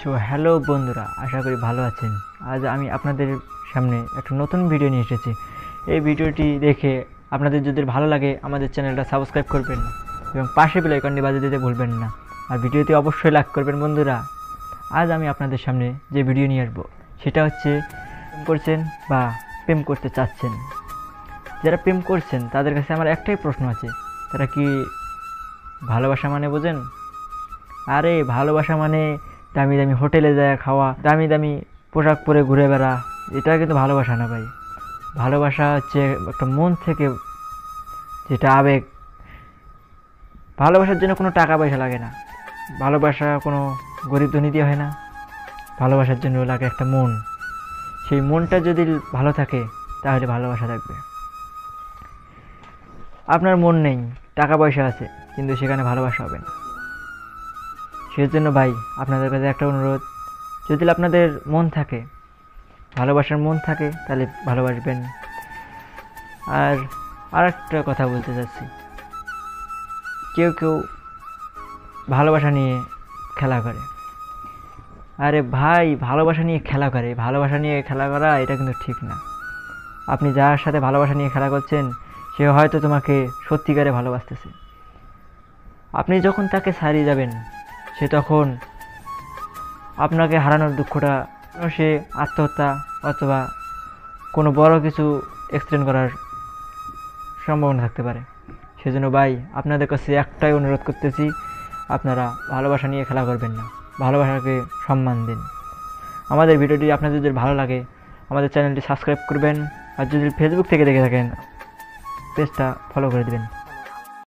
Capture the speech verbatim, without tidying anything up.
So hello বন্ধুরা, আশা করি ভালো আছেন। আজ আমি আপনাদের সামনে একটা নতুন ভিডিও নিয়ে এসেছি। এই ভিডিওটি দেখে আপনাদের যদি ভালো লাগে আমাদের চ্যানেলটা সাবস্ক্রাইব করবেন এবং পাশে বেল আইকনটি বাজিয়ে দিতে ভুলবেন না। আর ভিডিওটি অবশ্যই লাইক করবেন বন্ধুরা। আজ আমি আপনাদের সামনে যে ভিডিও নিয়ে আসবো সেটা হচ্ছে প্রেম করছেন বা প্রেম করতে চাচ্ছেন। যারা প্রেম করছেন তাদের কাছে আমার একটাই প্রশ্ন আছে, তারা কি ভালোবাসা মানে বোঝেন? আরে ভালোবাসা মানে দামি দামি হোটেলে যায় খাওয়া, দামি দামি পোশাক পরে ঘুরে বেড়া, এটা কিন্তু ভালোবাসা না ভাই। ভালোবাসা হচ্ছে একটা মন থেকে যেটা আবেগ। ভালোবাসার জন্য কোনো টাকা পয়সা লাগে না, ভালোবাসা কোনো গরিব ধনী দিয়ে হয় না। ভালোবাসার জন্য লাগে একটা মন। সেই মনটা যদি ভালো থাকে তাহলে ভালোবাসা থাকবে। আপনার মন নেই, টাকা পয়সা আছে, কিন্তু সেখানে ভালোবাসা হবে না। সেজন্য ভাই আপনাদের কাছে একটা অনুরোধ, যদি আপনাদের মন থাকে, ভালোবাসার মন থাকে, তাহলে ভালোবাসবেন। আর আর একটা কথা বলতে চাচ্ছি, কেউ কেউ ভালোবাসা নিয়ে খেলা করে। আরে ভাই, ভালোবাসা নিয়ে খেলা করে, ভালোবাসা নিয়ে খেলা করা এটা কিন্তু ঠিক না। আপনি যার সাথে ভালোবাসা নিয়ে খেলা করছেন সে হয়তো তোমাকে সত্যিকারে ভালোবাসতেছে। আপনি যখন তাকে ছাড়িয়ে যাবেন সে তখন আপনাকে হারানোর দুঃখটা, সে আত্মহত্যা অথবা কোনো বড় কিছু অ্যাক্সিডেন্ট করার সম্ভাবনা থাকতে পারে। সেজন্য ভাই আপনাদের কাছে একটাই অনুরোধ করতেছি, আপনারা ভালোবাসা নিয়ে খেলা করবেন না, ভালোবাসাকে সম্মান দিন। আমাদের ভিডিওটি আপনাদের যদি ভালো লাগে আমাদের চ্যানেলটি সাবস্ক্রাইব করবেন, আর যদি ফেসবুক থেকে দেখে থাকেন পেজটা ফলো করে দেবেন।